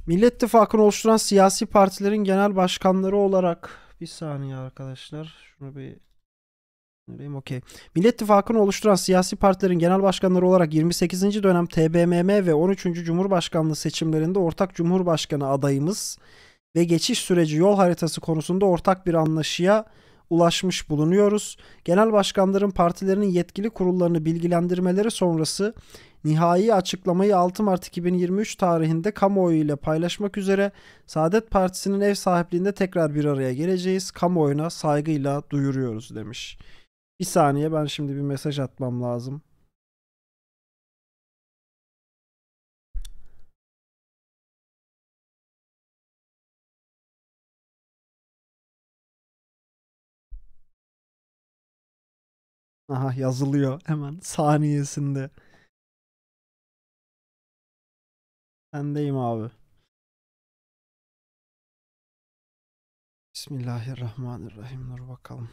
Millet İttifakı'nı oluşturan siyasi partilerin genel başkanları olarak bir saniye arkadaşlar. Şunu bir nereyim? Okey. Millet İttifakı'nı oluşturan siyasi partilerin genel başkanları olarak 28. dönem TBMM ve 13. Cumhurbaşkanlığı seçimlerinde ortak Cumhurbaşkanı adayımız ve geçiş süreci yol haritası konusunda ortak bir anlaşıya ulaşmış bulunuyoruz. Genel başkanların partilerinin yetkili kurullarını bilgilendirmeleri sonrası nihai açıklamayı 6 Mart 2023 tarihinde kamuoyu ile paylaşmak üzere Saadet Partisi'nin ev sahipliğinde tekrar bir araya geleceğiz. Kamuoyuna saygıyla duyuruyoruz demiş. Bir saniye, ben şimdi bir mesaj atmam lazım. Aha, yazılıyor hemen saniyesinde. Sendeyim abi. Bismillahirrahmanirrahim. Dur bakalım.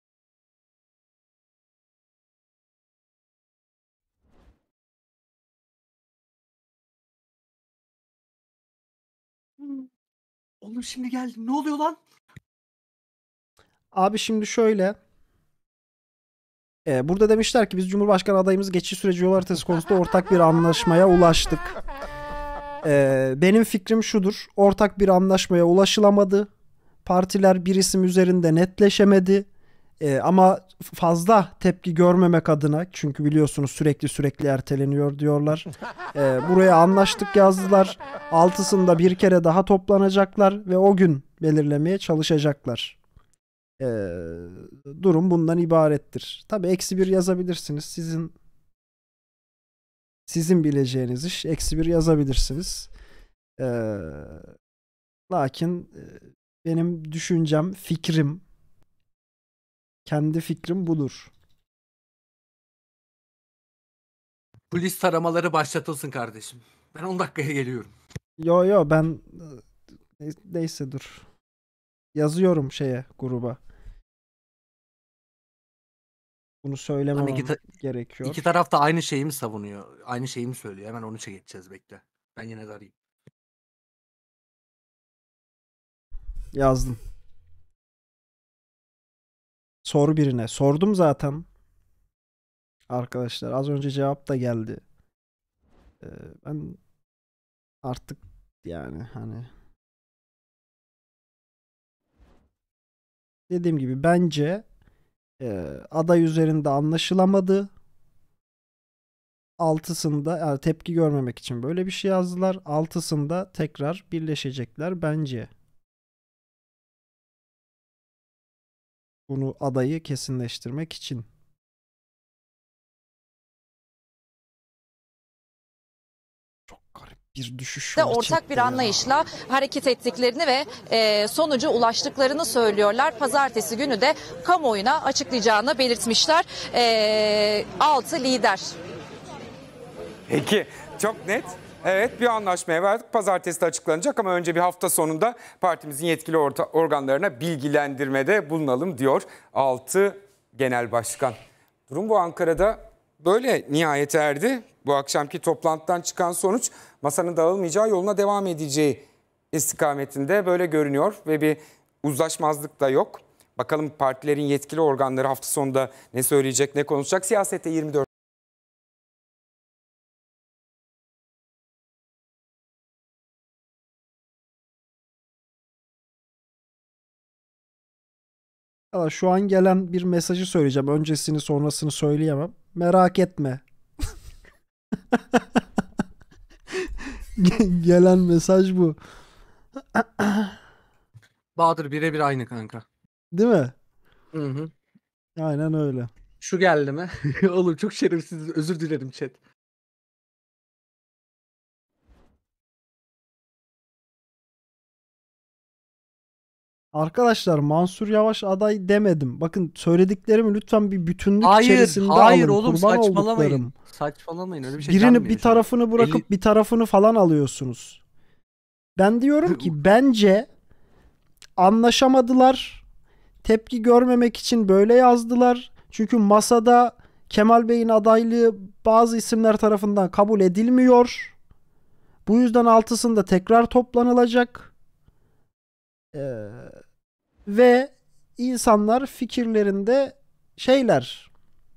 Oğlum şimdi geldim. Ne oluyor lan? Abi şimdi şöyle. Burada demişler ki biz Cumhurbaşkanı adayımız geçiş süreci yol haritası konusunda ortak bir anlaşmaya ulaştık. Benim fikrim şudur. Ortak bir anlaşmaya ulaşılamadı. Partiler bir isim üzerinde netleşemedi. Ama fazla tepki görmemek adına, çünkü biliyorsunuz sürekli erteleniyor diyorlar. Buraya anlaştık yazdılar. Altısında bir kere daha toplanacaklar ve o gün belirlemeye çalışacaklar. Durum bundan ibarettir. Tabii -1 yazabilirsiniz. Sizin bileceğiniz iş. -1 yazabilirsiniz. Lakin benim düşüncem, fikrim, kendi fikrim budur. Polis taramaları başlatılsın kardeşim. Ben 10 dakikaya geliyorum. Yo ben neyse dur. Yazıyorum şeye, gruba. Bunu Lan söylememem gerekiyor. iki taraf da aynı şeyi mi savunuyor? Aynı şeyi mi söylüyor? Hemen onu geçeceğiz, bekle. Ben yine de arayayım. Yazdım. Sor birine. Sordum zaten. Arkadaşlar az önce cevap da geldi. Ben artık yani hani dediğim gibi bence aday üzerinde anlaşılamadı. Altısında, yani tepki görmemek için böyle bir şey yazdılar. Altısında tekrar birleşecekler bence. Bunu, adayı kesinleştirmek için. Çok garip bir düşüş var ortak chatte bir ya. anlayışla hareket ettiklerini ve sonuca ulaştıklarını söylüyorlar. Pazartesi günü de kamuoyuna açıklayacağını belirtmişler. 6 lider. Peki, çok net. Evet, bir anlaşmaya vardık. Pazartesi de açıklanacak ama önce bir hafta sonunda partimizin yetkili organlarına bilgilendirmede bulunalım diyor 6 genel başkan. Durum bu, Ankara'da böyle nihayet erdi. Bu akşamki toplantıdan çıkan sonuç masanın dağılmayacağı, yoluna devam edeceği istikametinde böyle görünüyor ve bir uzlaşmazlık da yok. Bakalım partilerin yetkili organları hafta sonunda ne söyleyecek, ne konuşacak? Siyasette 24. Valla şu an gelen bir mesajı söyleyeceğim. Öncesini sonrasını söyleyemem. Merak etme. Gelen mesaj bu. Bahadır birebir aynı kanka. Değil mi? Hı hı. Aynen öyle. Şu geldi mi? Oğlum çok şerefsiz. Özür dilerim chat. Arkadaşlar Mansur Yavaş aday demedim. Bakın söylediklerimi lütfen bir bütünlük içerisinde Hayır alın. oğlum, Kurban saçmalamayın. olduklarım. Saçmalamayın, öyle bir şey Birini denmiyor bir şu an. tarafını bırakıp bir tarafını falan alıyorsunuz. Ben diyorum ki bence anlaşamadılar. Tepki görmemek için böyle yazdılar. Çünkü masada Kemal Bey'in adaylığı bazı isimler tarafından kabul edilmiyor. Bu yüzden 6'sında tekrar toplanılacak. Ve insanlar fikirlerinde şeyler,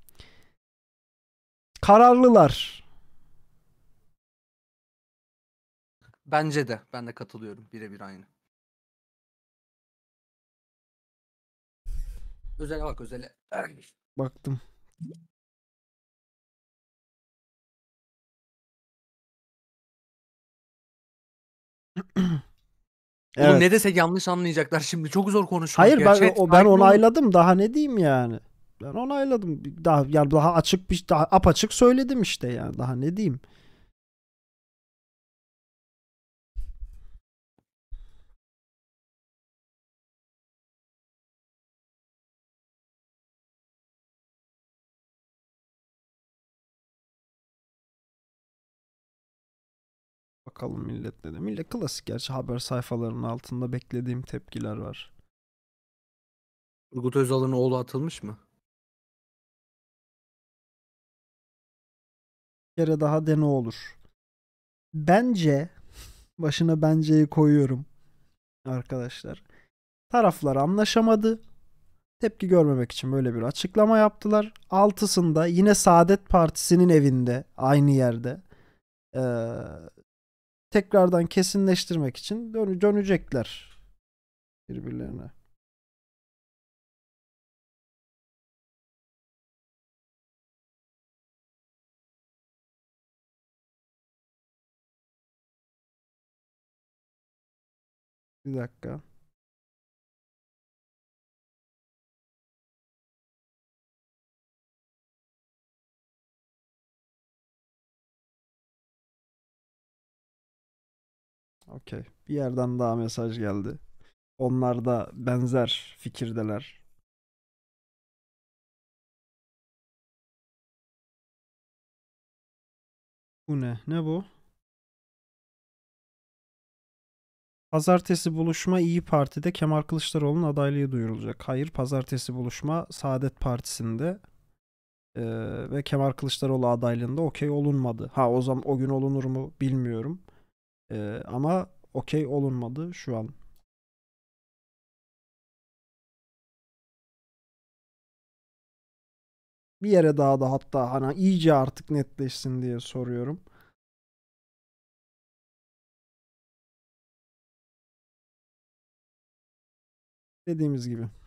kararlılar. Bence de. Ben de katılıyorum. Birebir aynı. Özele bak özele. Baktım. Oğlum Evet. ne desek yanlış anlayacaklar şimdi. Çok zor konuşmak Hayır ya. ben Chat, ben sakin olun. onayladım. Daha ne diyeyim yani? Ben onayladım. Daha yani daha açık bir daha apaçık söyledim işte yani. Daha ne diyeyim? Bakalım millet ne de. Millet klasik gerçi haber sayfalarının altında beklediğim tepkiler var. Turgut Özal'ın oğlu atılmış mı? Bir kere daha de ne olur. Bence başına benceyi koyuyorum arkadaşlar. Taraflar anlaşamadı. Tepki görmemek için böyle bir açıklama yaptılar. 6'sında yine Saadet Partisi'nin evinde aynı yerde tekrardan kesinleştirmek için dönecekler birbirlerine. Bir dakika. Okey. Bir yerden daha mesaj geldi. Onlar da benzer fikirdeler. Bu ne? Ne bu? Pazartesi buluşma İyi Parti'de Kemal Kılıçdaroğlu'nun adaylığı duyurulacak. Hayır, pazartesi buluşma Saadet Partisi'nde ve Kemal Kılıçdaroğlu adaylığında okey olunmadı. Ha o zaman o gün olunur mu bilmiyorum. Ama okey olunmadı şu an. Bir yere daha da hatta hani iyice artık netleşsin diye soruyorum. Dediğimiz gibi.